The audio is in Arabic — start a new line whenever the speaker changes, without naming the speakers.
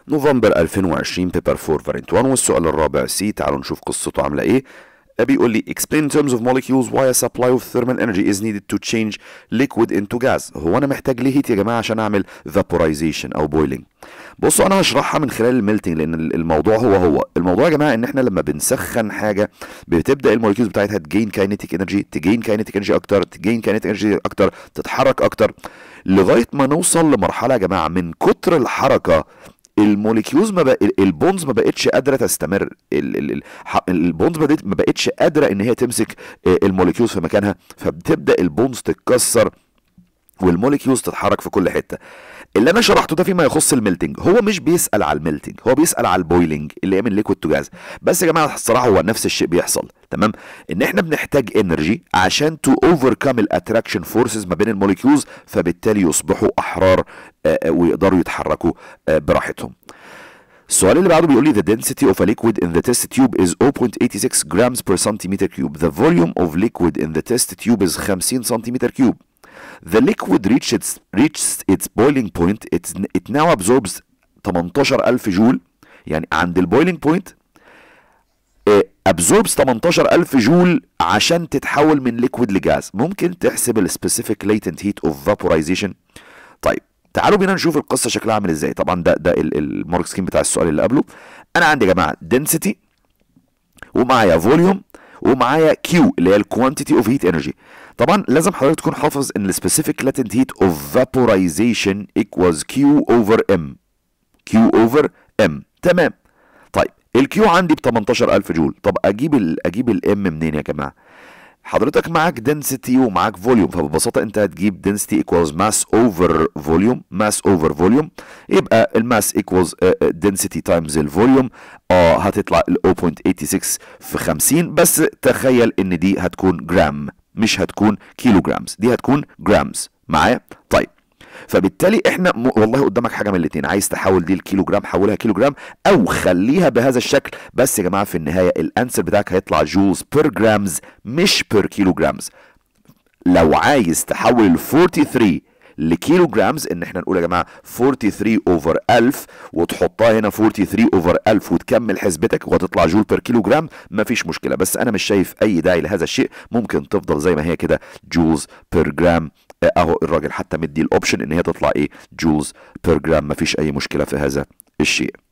نوفمبر 2020 بيبر 4 فارينت 1. والسؤال الرابع سي، تعالوا نشوف قصته عامله ايه. بيقول لي explain in terms of molecules why a supply of thermal energy is needed to change liquid into gas. هو انا محتاج ليه هيت يا جماعه عشان اعمل vaporization او boiling؟ بصوا انا هشرحها من خلال الميلتنج، لان الموضوع هو الموضوع يا جماعه ان احنا لما بنسخن حاجه بتبدا الموليكيولز بتاعتها تجين كاينيتيك انرجي، تجين كاينيتيك انرجي اكتر، تجين كاينيتيك انرجي اكتر، تتحرك اكتر، لغايه ما نوصل لمرحله يا جماعه من كتر الحركه الموليكيولز البونز ما بقتش قادره تستمر، البونز ما بقتش قادره ان هي تمسك الموليكيولز في مكانها، فبتبدا البونز تتكسر والموليكيولز تتحرك في كل حته. اللي انا شرحته ده فيما يخص الميلتنج، هو مش بيسال على الميلتنج، هو بيسال على البويلنج اللي هي من ليكويد تو جاز. بس يا جماعه الصراحه هو نفس الشيء بيحصل، تمام؟ ان احنا بنحتاج انرجي عشان تو اوفركم الاتراكشن فورسز ما بين الموليكيولز، فبالتالي يصبحوا احرار ويقدروا يتحركوا براحتهم. السؤال اللي بعده بيقول لي the density of a liquid in the test tube is 0.86 grams per centimeter cube. The volume of liquid in the test tube is 50 centimeter cube. The liquid reaches its boiling point. It now absorbs 18,000 جول. يعني عند البويلينج بوينت absorbs 18,000 جول عشان تتحول من ليكويد لجاز. ممكن تحسب السبيسيفيك latent heat of vaporization؟ طيب تعالوا بينا نشوف القصه شكلها عامل ازاي. طبعا ده المارك سكيم بتاع السؤال اللي قبله. انا عندي يا جماعه density ومعايا فوليوم ومعايا كيو اللي هي الكوانتيتي اوف هيت انرجي. طبعا لازم حضرتك تكون حافظ ان السبيسيفيك لاتنت هيت اوف فابورايزيشن ايكوالز كيو اوفر ام. كيو اوفر ام، تمام؟ طيب الكيو عندي ب 18,000 جول. طب اجيب الام منين يا جماعه؟ حضرتك معاك density ومعاك فوليوم، فببساطه انت هتجيب density equals mass over volume. mass over volume يبقى الماس equals density times الفوليوم. هتطلع 0.86 في 50. بس تخيل ان دي هتكون جرام مش هتكون كيلو جرامز، دي هتكون جرامز معايا. طيب فبالتالي احنا والله قدامك حاجه من الاثنين، عايز تحول دي الكيلو جرام حولها كيلو جرام او خليها بهذا الشكل. بس يا جماعه في النهايه الانسر بتاعك هيطلع جولز بير جرامز مش بير كيلو جرامز. لو عايز تحول ال 43 لكيلو جرامز، ان احنا نقول يا جماعه 43 اوفر 1000 وتحطها هنا 43 اوفر 1000 وتكمل حسبتك وهتطلع جول بير كيلو جرام، مفيش مشكله. بس انا مش شايف اي داعي لهذا الشيء، ممكن تفضل زي ما هي كده جولز بير جرام. اهو الراجل حتى مدي الاوبشن ان هي تطلع ايه، جولز بير جرام، مفيش اي مشكله في هذا الشيء.